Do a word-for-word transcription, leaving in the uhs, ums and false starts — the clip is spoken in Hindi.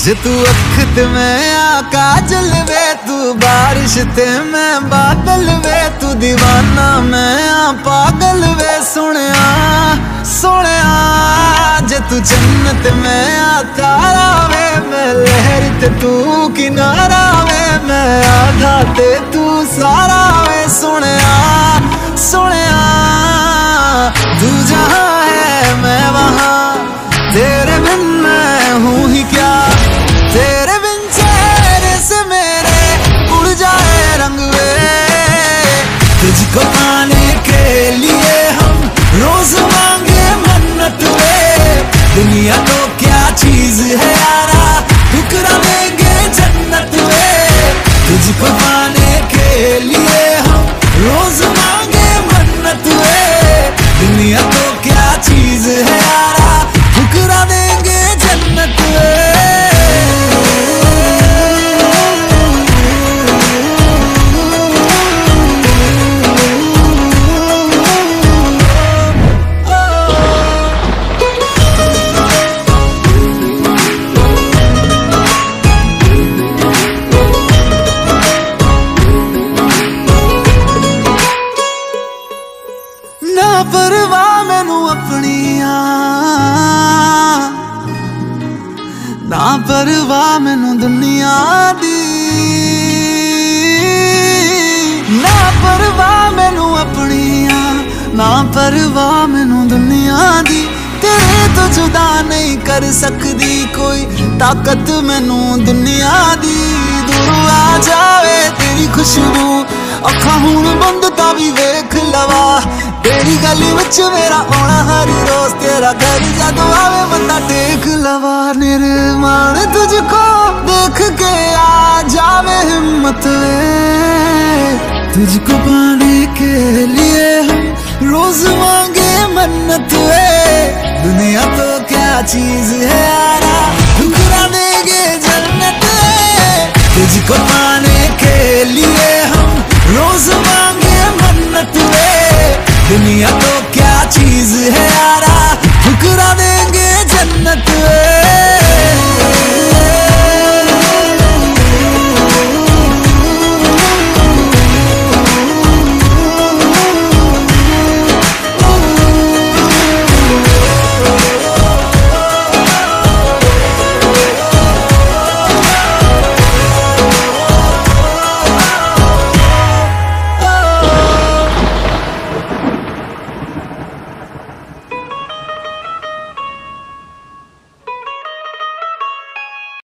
जे तू अखत में आ काजल वे, तू बारिश ते मैं बादल वे, तू दीवाना मैं आ पागल वे। सुनिया सुनिया जे तू जन्नत में आ तारा वे, मैं लहर ते तू किनारा वे, मैं आधा ते तू सारा वे। सुनिया सुनिया तू जहाँ है मैं वहाँ, तेरे बिन मैं हूँ ही क्या। तेरे बिन चेहरे से मेरे उड़ जाए रंग वे, तुझको पाने के लिए हम रोज मांगे मन्नत वे। दुनिया तो क्या चीज है यारा, ठुकरा देंगे जन्नत वे। तुझको पाने के लिए हम रोज मांगे मन्नत वे। दुनिया तो क्या चीज है यारा, ठुकरा देंगे जन्नत वे। ना परवाह मैनू अपनिया, ना परवाह मैनू दुनिया दी, ना परवाह मैनू अपनिया, ना परवाह मैनू दुनिया दी। तेरे तो जुदा नहीं कर सकदी कोई ताकत मैनू दुनिया दी। दूर आ जावे तेरी खुशबू, अखा हुण बंद ता भी वेख लवा। तेरी गली विच मेरा आना हर रोज, तेरा घर जदों आवे बंदा टेक लवा। निर्माण तुझको देख के आ जावे हिम्मत वे, तुझको पाने के लिए हम रोज मांगे मन्नत वे। दुनिया तो क्या चीज है यारा, ठुकरा देंगे जन्नत वे। तुझको पाने के लिए हम रोज